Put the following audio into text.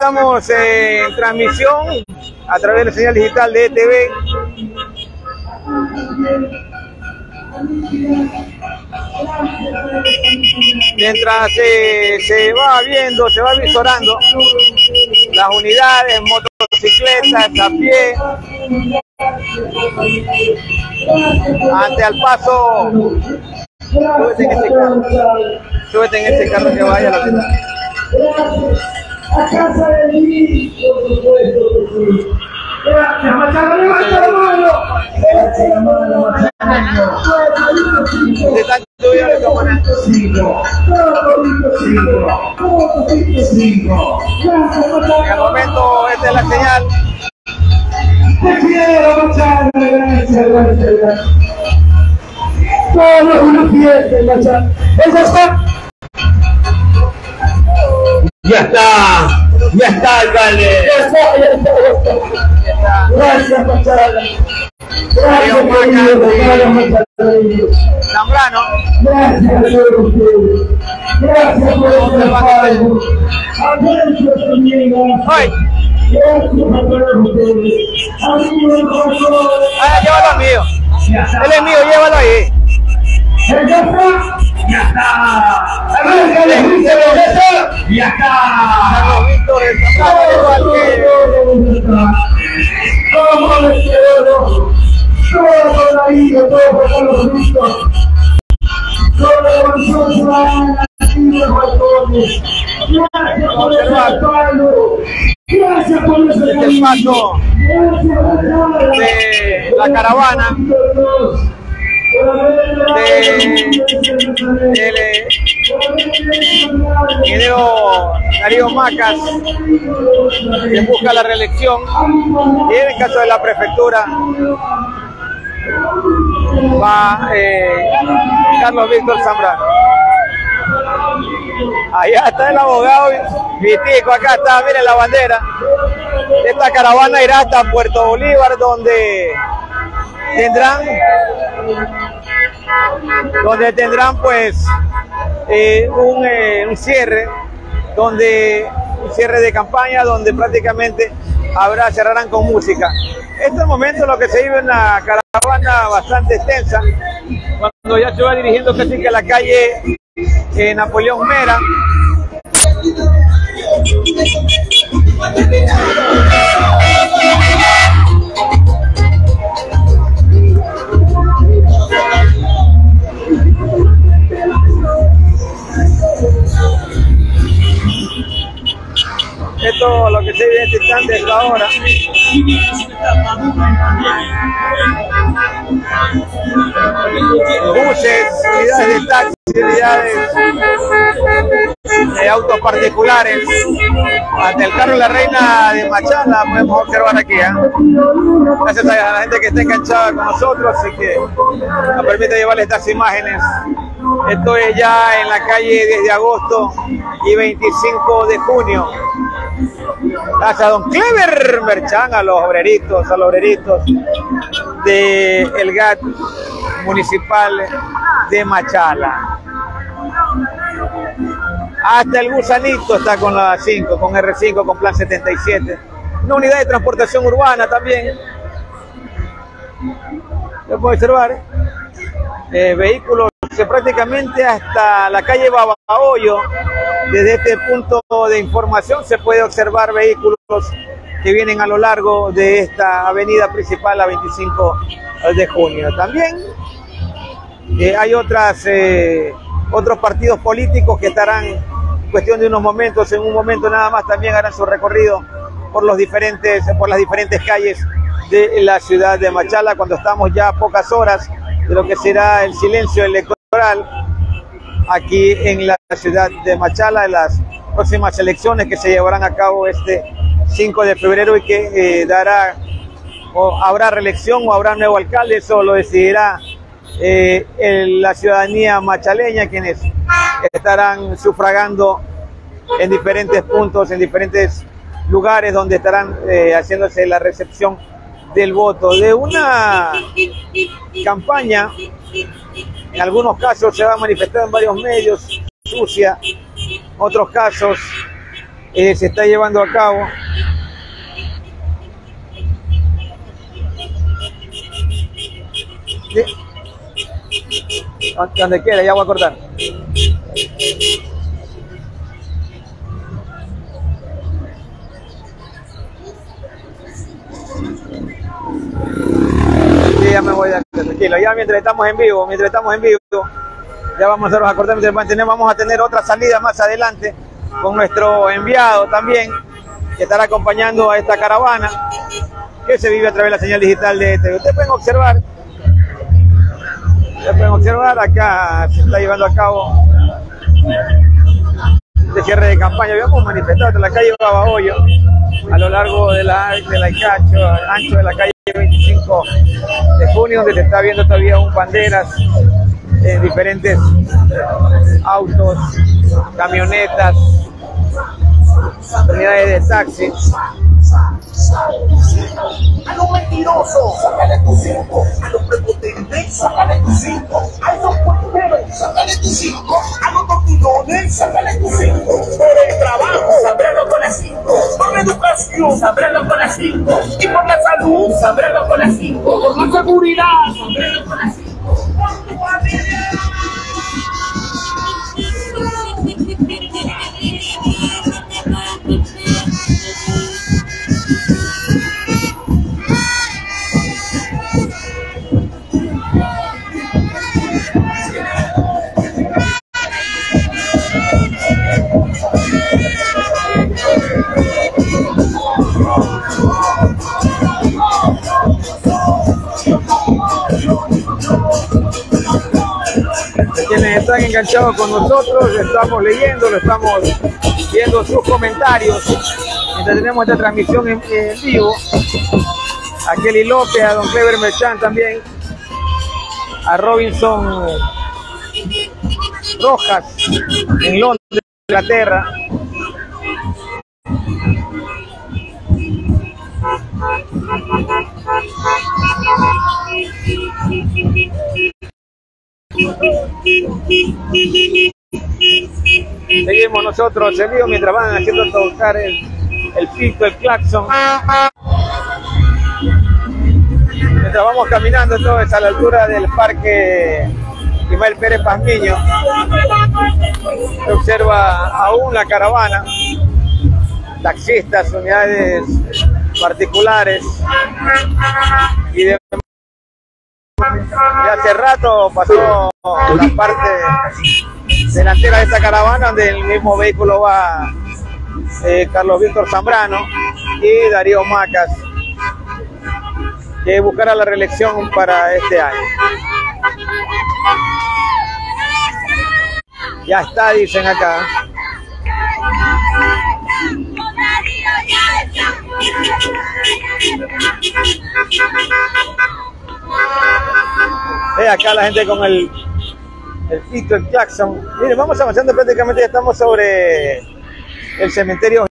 Estamos en transmisión a través de la señal digital de ETV. Mientras se va viendo, se va visorando las unidades, motocicletas, a pie, ante al paso. Súbete en ese carro que vaya a la ciudad. A casa de Luis, por supuesto que sí. Gracias, Machado, levanta la mano. Gracias, la mano, Machado. De tanto yo le tomo una. 5. Gracias, Machado. En el momento, esta es la señal. Te quiero, Machado. Gracias. Todo es una fiesta, Machado. Eso está. Ya está, alcalde. Ya está. Gracias, Machado. Gracias, Machado. Zambrano. Gracias a todos ustedes. Gracias por el respaldo. Aprecio también. ¡Ay! Gracias a todos ustedes. Amigos del corazón. Ah, llévalo a mío. Él es mío, llévalo ahí. Ya está. Ya está. Arráncale, Víctor. Ya está. Carlos Víctor, el Zambrano, igual que... ¿Cómo les quiero? Todo con la vida, todo con los Víctor. Todo avanzó se van a los balcones. Gracias por el respaldo. Gracias por el Este es el paso Gracias, de la caravana del ingeniero Darío Macas, que busca la reelección, y en el caso de la prefectura va Carlos Víctor Zambrano. Allá está el abogado Vitico, acá está, miren la bandera. Esta caravana irá hasta Puerto Bolívar, donde tendrán pues un cierre, un cierre de campaña, donde prácticamente cerrarán con música. En este momento lo que se vive en una caravana bastante extensa, cuando ya se va dirigiendo casi que a la calle Napoleón Mera. Esto lo que se vive en este instante es ahora. Buses, unidades de taxi, unidades de autos particulares. Ante el carro de la reina de Machala podemos observar aquí. Gracias a la gente que está enganchada con nosotros y que nos permite llevarles estas imágenes. Esto es ya en la calle 10 de agosto y 25 de junio. Gracias a don Clever Merchán, a los obreritos del GAT municipal de Machala. Hasta el gusanito está con la 5, con R5, con plan 77. Una unidad de transportación urbana también. Lo pueden observar. Vehículos prácticamente hasta la calle Babahoyo. Desde este punto de información se puede observar vehículos que vienen a lo largo de esta avenida principal, la 25 de junio. También hay otros partidos políticos que estarán en cuestión de unos momentos, en un momento nada más, también harán su recorrido por las diferentes calles de la ciudad de Machala, cuando estamos ya a pocas horas de lo que será el silencio electoral aquí en la ciudad de Machala, en las próximas elecciones que se llevarán a cabo este 5 de febrero y que habrá reelección o habrá nuevo alcalde. Eso lo decidirá la ciudadanía machaleña, quienes estarán sufragando en diferentes puntos, en diferentes lugares donde estarán haciéndose la recepción del voto. De una campaña, en algunos casos se va a manifestar en varios medios, sucia, otros casos se está llevando a cabo. ¿Sí? Donde quiera, ya voy a cortar. Sí, ya me voy a tranquilo. Ya mientras estamos en vivo, ya vamos a cortar. Vamos a tener otra salida más adelante con nuestro enviado también, que estará acompañando a esta caravana que se vive a través de la señal digital de TV. Ustedes pueden observar, acá se está llevando a cabo este cierre de campaña. Habíamos manifestado en la calle Babahoyo a lo largo de la ancho de la calle 25 de junio, donde se está viendo todavía un banderas en diferentes autos, camionetas, unidades de taxi. A los mentirosos, sácale tu 5. A los prepotentes, sácale tu 5. A los puerteros, sácale tu 5. A los tortillones, sácale tu 5. Por el trabajo, sábralo con las 5. Por la educación, sábralo con las 5. Y por la salud, sábralo con las 5. Por la seguridad, sábralo con las 5. Por tu familia. Quienes están enganchados con nosotros, estamos leyendo, lo estamos viendo sus comentarios mientras tenemos esta transmisión en vivo. A Kelly López, a don Clever Merchant también, a Robinson Rojas en Londres, Inglaterra. Seguimos nosotros en vivo mientras van haciendo tocar el pito, el claxon. Mientras vamos caminando entonces a la altura del parque Ismael Pérez Pazmiño, se observa aún la caravana, taxistas, unidades particulares y de hace rato pasó la parte delantera de esta caravana, donde el mismo vehículo va Carlos Víctor Zambrano y Darío Macas, que buscará la reelección para este año. Ya está, dicen acá. Acá la gente con el pito, el claxon. Miren, vamos avanzando, prácticamente ya estamos sobre el cementerio